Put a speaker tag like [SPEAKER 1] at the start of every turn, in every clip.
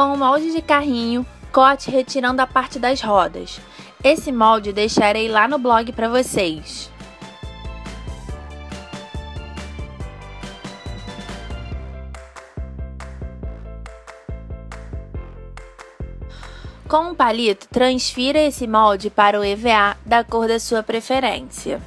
[SPEAKER 1] Com o molde de carrinho, corte retirando a parte das rodas. Esse molde deixarei lá no blog para vocês. Com um palito, transfira esse molde para o EVA da cor da sua preferência.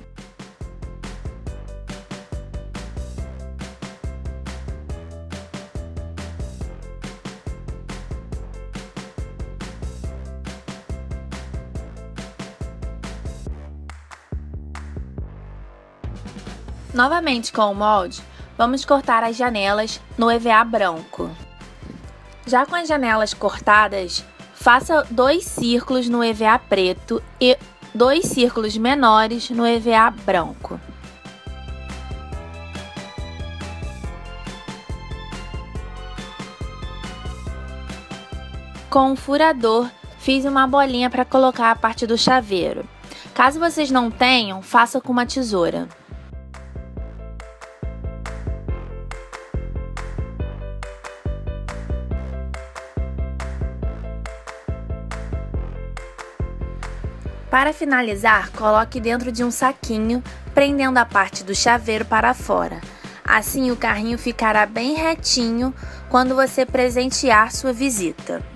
[SPEAKER 1] Novamente com o molde, vamos cortar as janelas no EVA branco. Já com as janelas cortadas, faça 2 círculos no EVA preto e 2 círculos menores no EVA branco. Com um furador, fiz uma bolinha para colocar a parte do chaveiro. Caso vocês não tenham, faça com uma tesoura. Para finalizar, coloque dentro de um saquinho, prendendo a parte do chaveiro para fora. Assim o carrinho ficará bem retinho quando você presentear sua visita.